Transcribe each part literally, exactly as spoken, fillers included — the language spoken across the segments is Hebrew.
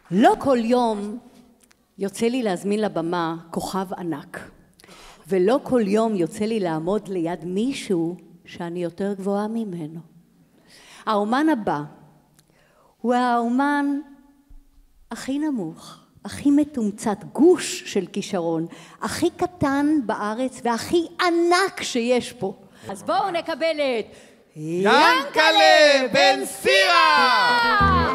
לא כל יום יוצא לי להזמין לבמה כוכב ענק, ולא כל יום יוצא לי לעמוד ליד מישהו שאני יותר גבוהה ממנו. האומן הבא הוא האומן הכי נמוך, הכי מתומצת, גוש של כישרון, הכי קטן בארץ והכי ענק שיש פה. אז בואו נקבל את ינקלה בן סירה!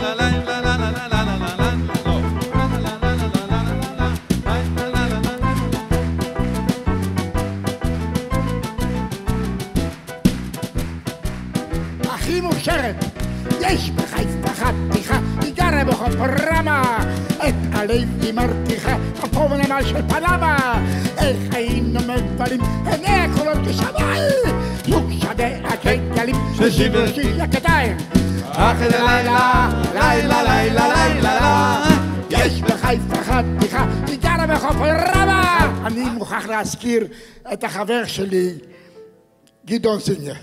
הכי מוכשרת, יש בך הבטחתך, היא גרה בחוף רמה, את הלב אמרתיך, הפה ונמל של פנמה, איך היינו מבלים, עיני הקולות כשמיים, זוג שדה הכגלים, ששיב ושיש הכתיים, אך לילה, לילה, לילה, לילה, יש בך הבטחתך, היא גרה בחוף רמה. אני מוכרח להזכיר את החבר שלי, גדעון סינגר.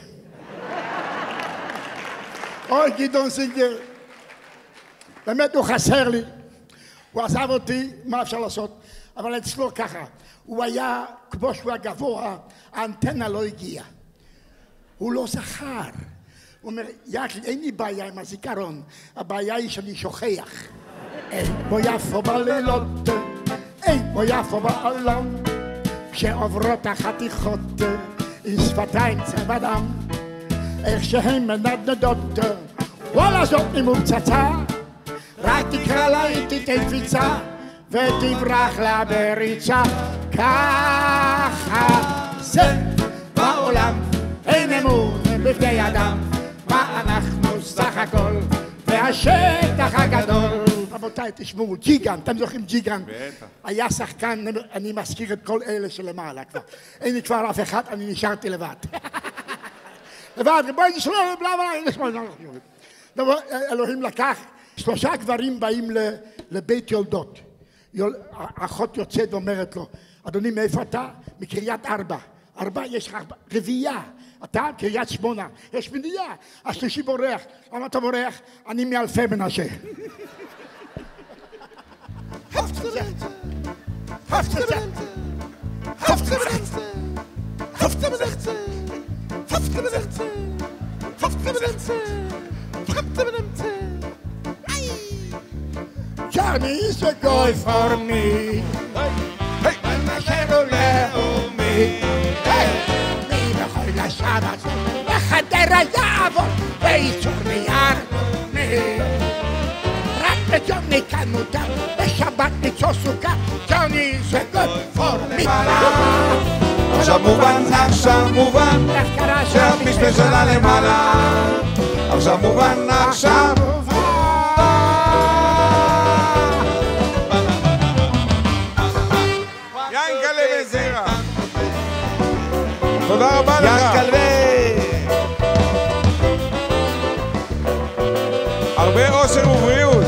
אוי, גדעון סינגר, באמת הוא חסר לי, הוא עזב אותי, מה אפשר לעשות? אבל אצלו ככה, הוא היה, כמו שהוא הגבוה, האנטנה לא הגיעה. הוא לא זכר. הוא אומר, יקי, אין לי בעיה עם הזיכרון, הבעיה היא שאני שוכח. אין בו יפו בלילות, אין בו יפו בעולם, כשעוברות החתיכות עם שפתיים צבע דם, איך שהן מנדנדות, וואלה זאת ממוצצה, רק תקרא לה היא תיתן קפיצה, ותברח לה בריצה. ככה זה בעולם, אין אמון בבני אדם, מה אנחנו סך הכל, והשטח הגדול. רבותיי, תשמעו, ג'יגן, אתם זוכרים ג'יגן? בטח. היה שחקן, אני מזכיר את כל אלה שלמעלה כבר. אין לי כבר אף אחד, אני נשארתי לבד. לבד, בואי נשמע, בלה בלה, נשמע. אלוהים לקח, שלושה גברים באים לבית יולדות. אחות יוצאת ואומרת לו, אדוני, מאיפה אתה? מקריית ארבע. ארבע, יש לך רביעייה. אתה? קריית שמונה. יש מנייה. השלישי בורח. למה אתה בורח? אני מאלפי מנשה. הפצה. הפצה. הפצה. הפצה. Johnny is a guy for me. Hey, I'm a Chevrolet for me. Hey, me bechol la-Shabbat, וחדר היעבוד, ואיסור מיארנו me. רק בג'וני כאן מותר, בשבת ניצור סוכה, Johnny is a guy for me. עכשיו מובן, עכשיו מובן, שהמשפט שלה למעלה. עכשיו מובן, עכשיו מובן. ינקלה בן סירה. תודה רבה לך. ינקלה. הרבה אושר ובריאות.